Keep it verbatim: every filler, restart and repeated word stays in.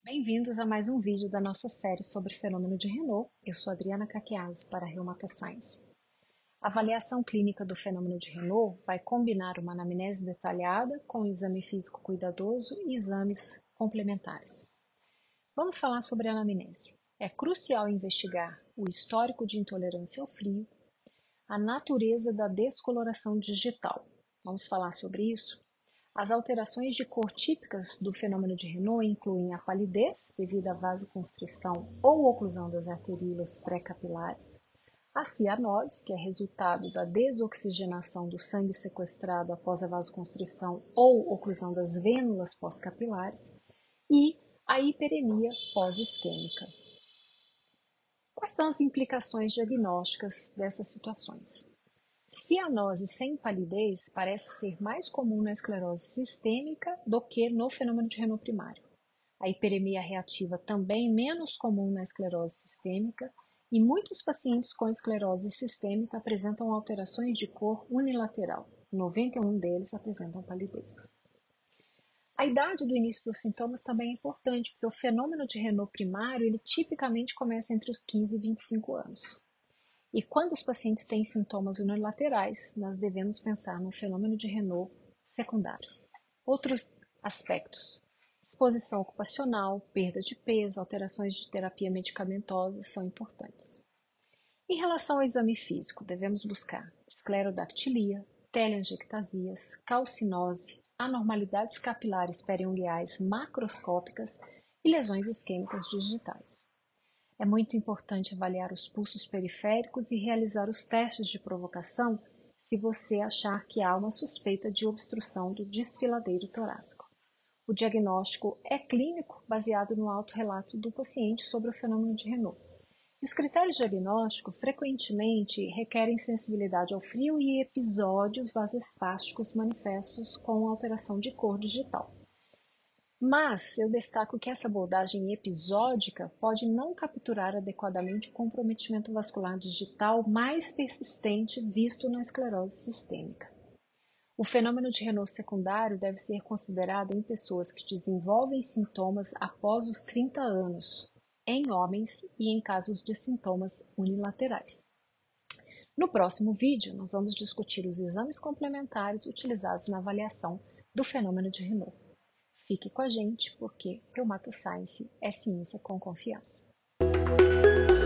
Bem-vindos a mais um vídeo da nossa série sobre fenômeno de Renault. Eu sou Adriana Caquiazzi para a Reumatoscience. A avaliação clínica do fenômeno de Renault vai combinar uma anamnese detalhada com exame físico cuidadoso e exames complementares. Vamos falar sobre a anamnese. É crucial investigar o histórico de intolerância ao frio, a natureza da descoloração digital. Vamos falar sobre isso? As alterações de cor típicas do fenômeno de Renault incluem a palidez, devido à vasoconstrição ou oclusão das arteríolas pré-capilares, a cianose, que é resultado da desoxigenação do sangue sequestrado após a vasoconstrição ou oclusão das vênulas pós-capilares, e a hiperemia pós-isquêmica. Quais são as implicações diagnósticas dessas situações? Cianose sem palidez parece ser mais comum na esclerose sistêmica do que no fenômeno de Renault primário. A hiperemia reativa também menos comum na esclerose sistêmica e muitos pacientes com esclerose sistêmica apresentam alterações de cor unilateral. noventa e um deles apresentam palidez. A idade do início dos sintomas também é importante, porque o fenômeno de Renault primário ele tipicamente começa entre os quinze e vinte e cinco anos. E quando os pacientes têm sintomas unilaterais, nós devemos pensar no fenômeno de Renault secundário. Outros aspectos: exposição ocupacional, perda de peso, alterações de terapia medicamentosa são importantes. Em relação ao exame físico, devemos buscar esclerodactilia, telangiectasias, calcinose, anormalidades capilares periungueais macroscópicas e lesões isquêmicas digitais. É muito importante avaliar os pulsos periféricos e realizar os testes de provocação se você achar que há uma suspeita de obstrução do desfiladeiro torácico. O diagnóstico é clínico, baseado no autorrelato do paciente sobre o fenômeno de Renault. E os critérios diagnósticos frequentemente requerem sensibilidade ao frio e episódios vasoespásticos manifestos com alteração de cor digital. Mas eu destaco que essa abordagem episódica pode não capturar adequadamente o comprometimento vascular digital mais persistente visto na esclerose sistêmica. O fenômeno de Renault secundário deve ser considerado em pessoas que desenvolvem sintomas após os trinta anos, em homens e em casos de sintomas unilaterais. No próximo vídeo, nós vamos discutir os exames complementares utilizados na avaliação do fenômeno de Renault. Fique com a gente, porque Reumatoscience é ciência com confiança.